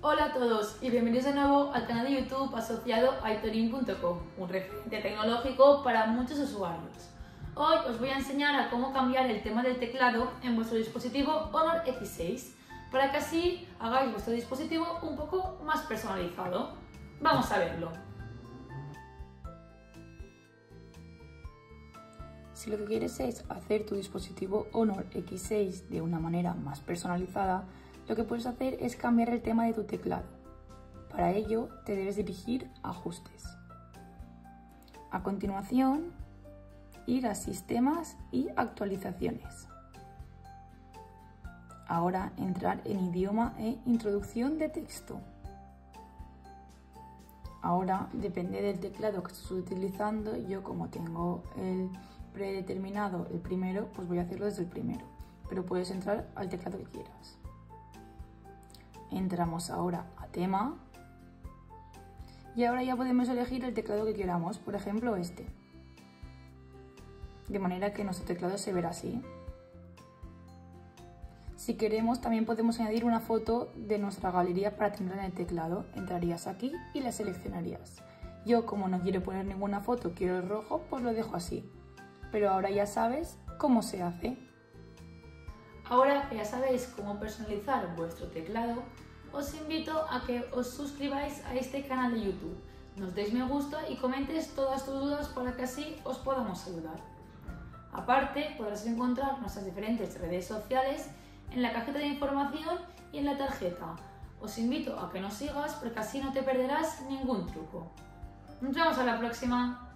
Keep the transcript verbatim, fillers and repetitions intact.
Hola a todos y bienvenidos de nuevo al canal de YouTube asociado a itorin punto com, un referente tecnológico para muchos usuarios. Hoy os voy a enseñar a cómo cambiar el tema del teclado en vuestro dispositivo Honor equis seis para que así hagáis vuestro dispositivo un poco más personalizado. Vamos a verlo. Si lo que quieres es hacer tu dispositivo Honor equis seis de una manera más personalizada, lo que puedes hacer es cambiar el tema de tu teclado. Para ello, te debes dirigir a Ajustes. A continuación, ir a Sistemas y Actualizaciones. Ahora entrar en Idioma e Introducción de texto. Ahora, depende del teclado que estés utilizando, yo como tengo el predeterminado el primero, pues voy a hacerlo desde el primero, pero puedes entrar al teclado que quieras. Entramos ahora a tema y ahora ya podemos elegir el teclado que queramos, por ejemplo este, de manera que nuestro teclado se verá así. Si queremos también podemos añadir una foto de nuestra galería para tenerla en el teclado. Entrarías aquí y la seleccionarías. Yo, como no quiero poner ninguna foto, quiero el rojo, pues lo dejo así. Pero ahora ya sabes cómo se hace. Ahora que ya sabéis cómo personalizar vuestro teclado, os invito a que os suscribáis a este canal de YouTube, nos deis me gusta y comentéis todas tus dudas para que así os podamos ayudar. Aparte, podrás encontrar nuestras diferentes redes sociales en la cajeta de información y en la tarjeta. Os invito a que nos sigas porque así no te perderás ningún truco. Nos vemos a la próxima.